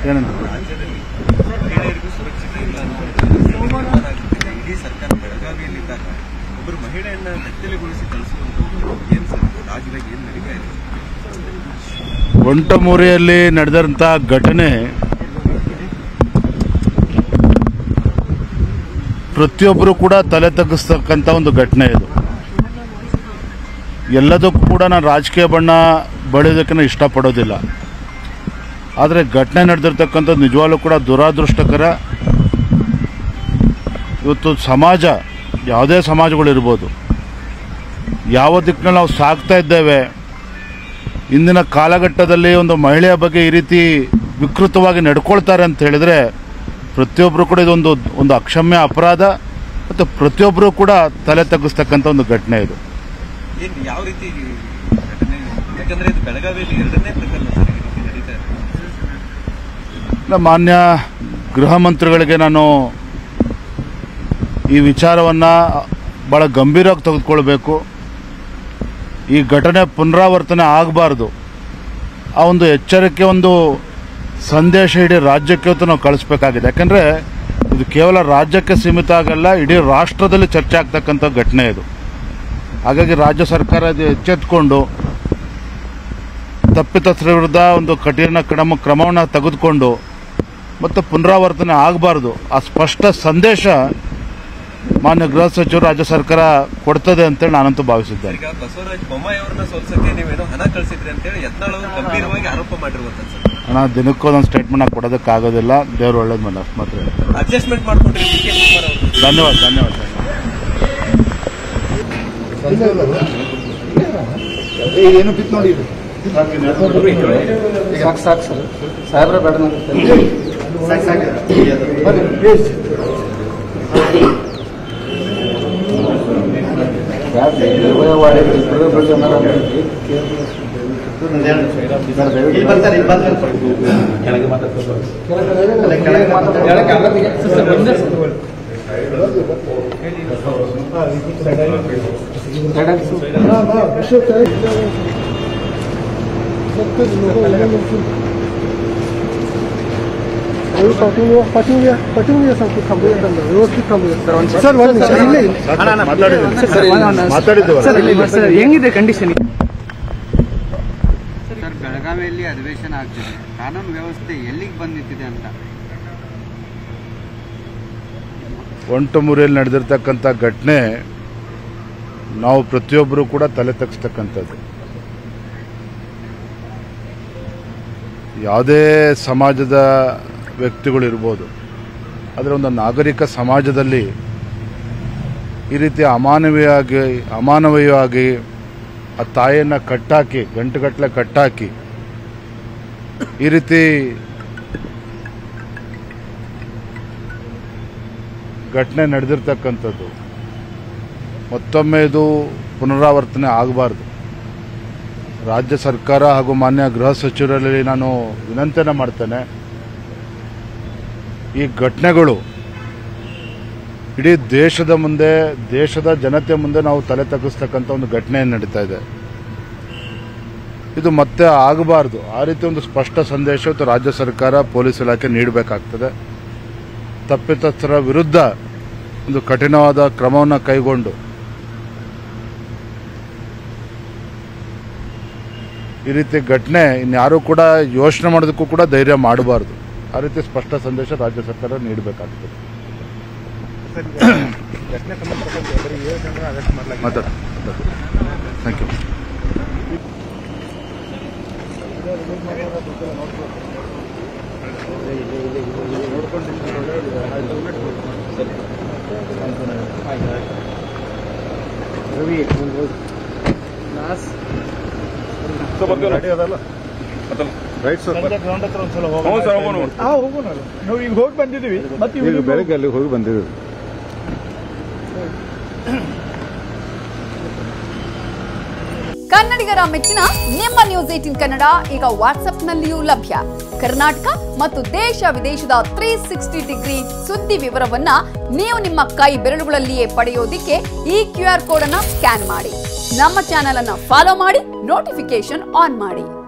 ಏನಂತ ರಾಜ್ಯದಲ್ಲಿ ಮಹಿಳೆಯರಿಗೂ ಸುರಕ್ಷತೆ ಇಲ್ಲ ಅನ್ನುವಂಥದ್ದು ಇಡೀ ಸರ್ಕಾರ ಬೆಳಗಾವಿಯಲ್ಲಿದ್ದಾಗ ಒಬ್ಬರು ಮಹಿಳೆಯನ್ನ ನೆತ್ತಲೆಗೊಳಿಸಿ ಕಳಿಸುವಂಥದ್ದು ಏನು ಸರ್ ರಾಜ್ಯದಾಗ ಏನು ನಡೀತಾ ಇದೆ? ಒಂಟಮೂರಿಯಲ್ಲಿ ನಡೆದಂಥ ಘಟನೆ ಪ್ರತಿಯೊಬ್ಬರು ಕೂಡ ತಲೆ ತಗ್ಗಿಸ್ತಕ್ಕಂಥ ಒಂದು ಘಟನೆ ಇದು. ಎಲ್ಲದಕ್ಕೂ ಕೂಡ ನಾನು ರಾಜಕೀಯ ಬಣ್ಣ ಬಳಿಯೋದಕ್ಕೆ ಇಷ್ಟಪಡೋದಿಲ್ಲ. ಆದರೆ ಘಟನೆ ನಡೆದಿರ್ತಕ್ಕಂಥದ್ದು ನಿಜವಾಗ್ಲೂ ಕೂಡ ದುರಾದೃಷ್ಟಕರ. ಇವತ್ತು ಸಮಾಜ, ಯಾವುದೇ ಸಮಾಜಗಳಿರ್ಬೋದು, ಯಾವ ದಿಕ್ಕಿನಲ್ಲಿ ನಾವು ಸಾಗ್ತಾ ಇದ್ದೇವೆ, ಇಂದಿನ ಕಾಲಘಟ್ಟದಲ್ಲಿ ಒಂದು ಮಹಿಳೆಯ ಬಗ್ಗೆ ಈ ರೀತಿ ವಿಕೃತವಾಗಿ ನಡ್ಕೊಳ್ತಾರೆ ಅಂತ ಹೇಳಿದ್ರೆ ಪ್ರತಿಯೊಬ್ಬರು ಕೂಡ ಇದೊಂದು ಅಕ್ಷಮ್ಯ ಅಪರಾಧ ಮತ್ತು ಪ್ರತಿಯೊಬ್ಬರು ಕೂಡ ತಲೆ ತಗ್ಗಿಸ್ತಕ್ಕಂಥ ಒಂದು ಘಟನೆ ಇದು. ಯಾವ ರೀತಿ ಘಟನೆ? ಯಾಕಂದ್ರೆ ಇದು ಬೆಳಗಾವಿಯಲ್ಲಿ ಎರಡನೇ ಪ್ರಕರಣ ಸರ್ ಈ ರೀತಿ ನಡೀತಾ ಇದೆ. ಮಾನ್ಯ ಗೃಹ ಮಂತ್ರಿಗಳಿಗೆ ನಾನು ಈ ವಿಚಾರವನ್ನು ಬಹಳ ಗಂಭೀರವಾಗಿ ತೆಗೆದುಕೊಳ್ಬೇಕು. ಈ ಘಟನೆ ಪುನರಾವರ್ತನೆ ಆಗಬಾರ್ದು. ಆ ಒಂದು ಎಚ್ಚರಿಕೆ, ಒಂದು ಸಂದೇಶ ಇಡೀ ರಾಜ್ಯಕ್ಕೆ ಇವತ್ತು ನಾವು ಕಳಿಸ್ಬೇಕಾಗಿದೆ. ಯಾಕಂದರೆ ಇದು ಕೇವಲ ರಾಜ್ಯಕ್ಕೆ ಸೀಮಿತ ಆಗಲ್ಲ, ಇಡೀ ರಾಷ್ಟ್ರದಲ್ಲಿ ಚರ್ಚೆ ಆಗ್ತಕ್ಕಂಥ ಘಟನೆ ಇದು. ಹಾಗಾಗಿ ರಾಜ್ಯ ಸರ್ಕಾರ ಇದು ಎಚ್ಚೆತ್ತುಕೊಂಡು ತಪ್ಪಿತಸ್ಥರ ವಿರುದ್ಧ ಒಂದು ಕಠಿಣ ಕ್ರಮವನ್ನು ತೆಗೆದುಕೊಂಡು ಮತ್ತು ಪುನರಾವರ್ತನೆ ಆಗಬಾರ್ದು. ಆ ಸ್ಪಷ್ಟ ಸಂದೇಶ ಮಾನ್ಯ ಗೃಹ ಸಚಿವರು ರಾಜ್ಯ ಸರ್ಕಾರ ಕೊಡ್ತದೆ ಅಂತೇಳಿ ನಾನಂತೂ ಭಾವಿಸಿದ್ದೇನೆ. ಈಗ ಬಸವರಾಜ ಬೊಮ್ಮಾಯಿ ಅವರನ್ನ ಸೋಲ್ಸಕ್ಕೆ ನೀವೇನೋ ಹಣ ಕಳಿಸಿದ್ರಿ ಅಂತೇಳಿ ಯತ್ನಾಳ್ ಅವರು ಗಂಭೀರವಾಗಿ ಆರೋಪ ಮಾಡಿರುವಂತದ್ದು. ಹಣ ದಿನಕ್ಕೂ ಒಂದು ಸ್ಟೇಟ್ಮೆಂಟ್ ಕೊಡೋದಕ್ಕಾಗೋದಿಲ್ಲ. ದೇವ್ರು ಒಳ್ಳೇದು ಮಾಡಿ ಅಷ್ಟು ಮಾತ್ರ ಅಡ್ಜಸ್ಟ್ಮೆಂಟ್ ಮಾಡ್ಕೊಂಡ್ರಿ ಡಿ ಕೆ ಶಿವಕುಮಾರ್ ಅವರು. ಧನ್ಯವಾದ. ಏನು ಬಿತ್ತು ನೋಡಿ ಸಾಕು ಸರ್ ಸಾಹೇಬ್ರ ಬೇಡ ಹೆಂಗಿದೆ ಕಂಡೀಷನ್? ಸರ್, ಬೆಳಗಾವಿಯಲ್ಲಿ ಅಧಿವೇಶನ ಆಗ್ತಿದೆ, ಕಾನೂನು ವ್ಯವಸ್ಥೆ ಎಲ್ಲಿಗೆ ಬಂದು ನಿಂತಿದೆ ಅಂತ. ಒಂಟಮೂರಿಯಲ್ಲಿ ನಡೆದಿರ್ತಕ್ಕಂಥ ಘಟನೆ ನಾವು ಪ್ರತಿಯೊಬ್ಬರು ಕೂಡ ತಲೆ ತಗ್ಗಿಸ್ತಕ್ಕಂಥದ್ದು. ಯಾವುದೇ ಸಮಾಜದ ವ್ಯಕ್ತಿಗಳಿರ್ಬೋದು, ಆದರೆ ಒಂದು ನಾಗರಿಕ ಸಮಾಜದಲ್ಲಿ ಈ ರೀತಿ ಅಮಾನವೀಯವಾಗಿ ಆ ತಾಯಿಯನ್ನು ಕಟ್ಟಾಕಿ, ಗಂಟುಗಟ್ಟಲೆ ಕಟ್ಟಾಕಿ ಈ ರೀತಿ ಘಟನೆ ನಡೆದಿರ್ತಕ್ಕಂಥದ್ದು ಮತ್ತೊಮ್ಮೆ ಇದು ಪುನರಾವರ್ತನೆ ಆಗಬಾರ್ದು. ರಾಜ್ಯ ಸರ್ಕಾರ ಹಾಗೂ ಮಾನ್ಯ ಗೃಹ ಸಚಿವರಲ್ಲಿ ನಾನು ವಿನಂತಿಯನ್ನು ಮಾಡ್ತೇನೆ, ಈ ಘಟನೆಗಳು ಇಡೀ ದೇಶದ ಮುಂದೆ, ದೇಶದ ಜನತೆ ಮುಂದೆ ನಾವು ತಲೆ ತಗ್ಗಿಸ್ತಕ್ಕಂಥ ಒಂದು ಘಟನೆ ನಡೀತಾ ಇದೆ. ಇದು ಮತ್ತೆ ಆಗಬಾರ್ದು. ಆ ರೀತಿ ಒಂದು ಸ್ಪಷ್ಟ ಸಂದೇಶ ಇವತ್ತು ರಾಜ್ಯ ಸರ್ಕಾರ, ಪೊಲೀಸ್ ಇಲಾಖೆ ನೀಡಬೇಕಾಗ್ತದೆ. ತಪ್ಪಿತಸ್ಥರ ವಿರುದ್ಧ ಒಂದು ಕಠಿಣವಾದ ಕ್ರಮವನ್ನು ಕೈಗೊಂಡು ಈ ರೀತಿ ಘಟನೆ ಇನ್ಯಾರೂ ಕೂಡ ಯೋಚನೆ ಮಾಡೋದಕ್ಕೂ ಕೂಡ ಧೈರ್ಯ ಮಾಡಬಾರ್ದು. ಆ ರೀತಿ ಸ್ಪಷ್ಟ ಸಂದೇಶ ರಾಜ್ಯ ಸರ್ಕಾರ ನೀಡಬೇಕಾಗ್ತದೆ. Thank you. Right sir, ground ಹತ್ರ ಒಂದ್ಸಲ ಹೋಗೋಣ. ನಾವು ಈಗ ಹೋಗಿ ಬಂದಿದ್ದೀವಿ, ಮತ್ತೆ ಬೆಳಗ್ಗೆ ಅಲ್ಲಿ ಹೋಗಿ ಬಂದಿದ್ದೀವಿ. ಕನ್ನಡಿಗರ ಮೆಚ್ಚಿನ ನಿಮ್ಮ ನ್ಯೂಸ್ 18 ಕನ್ನಡ ಈಗ ವಾಟ್ಸ್ಆಪ್ನಲ್ಲಿಯೂ ಲಭ್ಯ. ಕರ್ನಾಟಕ ಮತ್ತು ದೇಶ ವಿದೇಶದ 360 ಡಿಗ್ರಿ ಸುದ್ದಿ ವಿವರವನ್ನ ನೀವು ನಿಮ್ಮ ಕೈ ಬೆರಳುಗಳಲ್ಲಿಯೇ ಪಡೆಯೋದಿಕ್ಕೆ ಈ QR ಕೋಡ್ ಅನ್ನ ಸ್ಕ್ಯಾನ್ ಮಾಡಿ. ನಮ್ಮ ಚಾನೆಲ್ ಅನ್ನ ಫಾಲೋ ಮಾಡಿ, ನೋಟಿಫಿಕೇಶನ್ ಆನ್ ಮಾಡಿ.